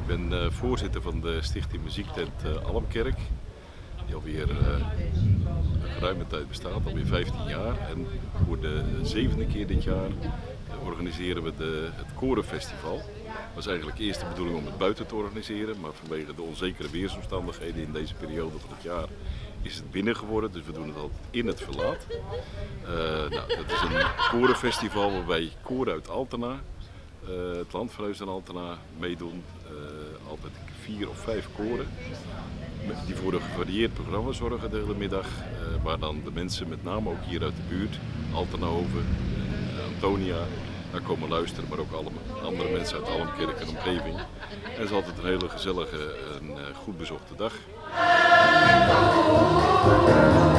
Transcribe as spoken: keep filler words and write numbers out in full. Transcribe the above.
ben uh, voorzitter van de Stichting Muziektent uh, Almkerk, die alweer uh, een geruime tijd bestaat, alweer vijftien jaar. En voor de zevende keer dit jaar uh, organiseren we de, het Korenfestival. Het was eigenlijk eerst de bedoeling om het buiten te organiseren, maar vanwege de onzekere weersomstandigheden in deze periode van het jaar is het binnen geworden, dus we doen het altijd in het verlaat. Uh, nou, dat is een korenfestival waarbij koren uit Altena, uh, het landverhuis in Altena, meedoen. Uh, altijd vier of vijf koren die voor een gevarieerd programma zorgen de hele middag, uh, waar dan de mensen met name ook hier uit de buurt, Altenhoven en uh, Antonia, daar komen luisteren, maar ook alle andere mensen uit Almkerk en omgeving. En het is altijd een hele gezellige en uh, goed bezochte dag.